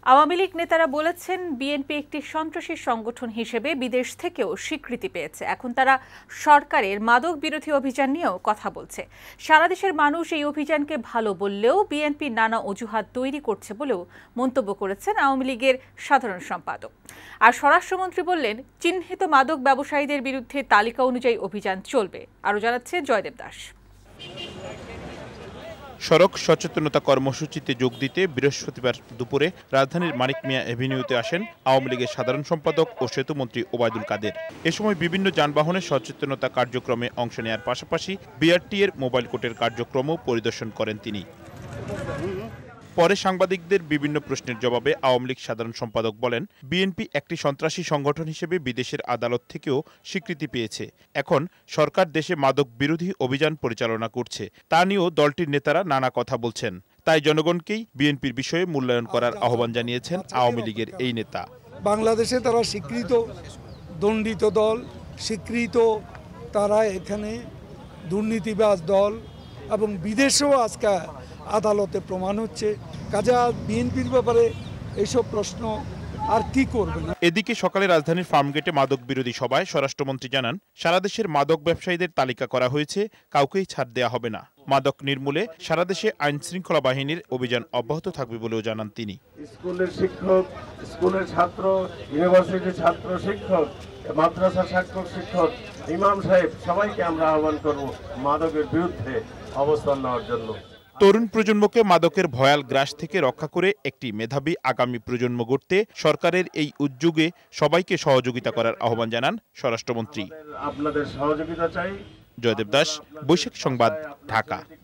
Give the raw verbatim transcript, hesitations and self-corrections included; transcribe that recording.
আওয়ামী লীগ নেতারা বলেছেন বিএনপি একটি সন্ত্রাসী সংগঠন হিসেবে বিদেশ থেকেও স্বীকৃতি পেয়েছে। এখন তারা সরকারের মাদক বিরোধী অভিযান নিয়েও কথা বলছে। সারা দেশের মানুষ এই অভিযানকে ভালো বললেও বিএনপি নানা অজুহাত তৈরি করছে বলেও মন্তব্য করেছেন আওয়ামী লীগের সাধারণ সম্পাদক। আর স্বরাষ্ট্রমন্ত্রী বললেন, চিহ্নিত মাদক ব্যবসায়ীদের বিরুদ্ধে তালিকা অনুযায়ী অভিযান চলবে। আরও জানাচ্ছে জয়দেব দাস। সড়ক সচেতনতা কর্মসূচিতে যোগ দিতে বৃহস্পতিবার দুপুরে রাজধানীর মানিক মিয়া এভিনিউতে আসেন আওয়ামী লীগের সাধারণ সম্পাদক ও সেতুমন্ত্রী ওবায়দুল কাদের। এ সময় বিভিন্ন যানবাহনের সচেতনতা কার্যক্রমে অংশ নেওয়ার পাশাপাশি বিআরটি এর মোবাইল কোর্টের কার্যক্রমও পরিদর্শন করেন তিনি। পরে সাংবাদিকদের বিভিন্ন প্রশ্নের জবাবে আওয়ামী লীগ সাধারণ সম্পাদক বলেন, বিএনপি একটি সন্ত্রাসী সংগঠন হিসেবে বিদেশের আদালত থেকেও স্বীকৃতি পেয়েছে। এখন সরকার দেশে মাদক বিরোধী অভিযান পরিচালনা করছে, তা নিয়েও দলটির নেতারা নানা কথা বলছেন। তাই জনগণকেই বিএনপির বিষয়ে মূল্যায়ন করার আহ্বান জানিয়েছেন আওয়ামী লীগের এই নেতা। বাংলাদেশে তারা স্বীকৃত দণ্ডিত দল, স্বীকৃত তারা এখানে দুর্নীতিবাজ দল, এবং বিদেশেও আজকে আদালতে প্রমাণ হচ্ছে। কাজে বিএনপির ব্যাপারে এইসব প্রশ্ন আর কি করবে না। এদিকে সকালে রাজধানীর ফার্মগেটে মাদক বিরোধী সভায় স্বরাষ্ট্রমন্ত্রী জানান, সারা দেশের মাদক ব্যবসায়ীদের তালিকা করা হয়েছে, কাউকেই ছাড় দেওয়া হবে না। মাদক নির্মূলে সারা দেশে আইন শৃঙ্খলা বাহিনীর অভিযান অব্যাহত থাকবে বলেও জানান তিনি। স্কুলের শিক্ষক, স্কুলের ছাত্র, ইউনিভার্সিটির ছাত্র শিক্ষক, মাদ্রাসার শিক্ষক শিক্ষক ইমাম সাহেব সবাইকে আমরা আহ্বান করব মাদকের বিরুদ্ধে অবস্থান নেওয়ার জন্য। তরুণ প্রজন্মকে মাদকের ভয়াল গ্রাস থেকে রক্ষা করে একটি মেধাবী আগামী প্রজন্ম গড়তে সরকারের এই উদ্যোগে সবাইকে সহযোগিতা করার আহ্বান জানান স্বরাষ্ট্রমন্ত্রী। আপনাদের সহযোগিতা চাই। জয়দেব দাস, বৈশাখী সংবাদ, ঢাকা।